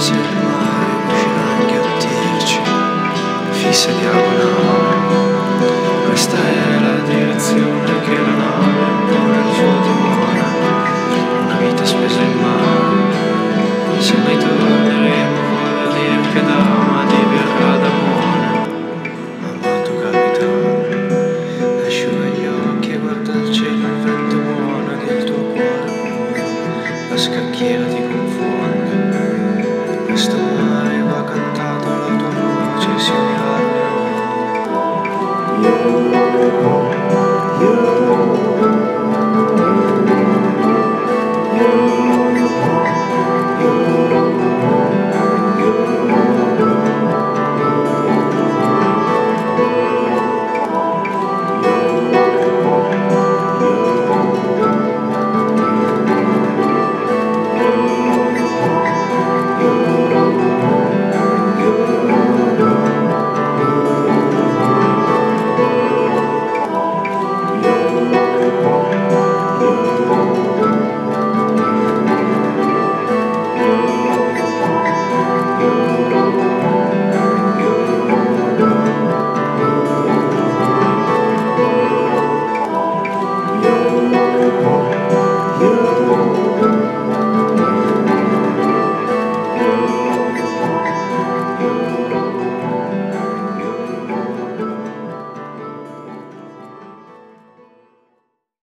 se il mare riuscirà a inghiottirci, fissa diagonale. Questa è la direzione che la nave impone al suo timone, una vita spesa in mare. Se mai torneremo vorrà dire che dama diverrà d'amore. Amato capitano, asciuga gli occhi e guarda il cielo, il vento buono del tuo cuore, la scacchiera ti confonde. Questo mare va cantato, la tua voce si unirà al leone.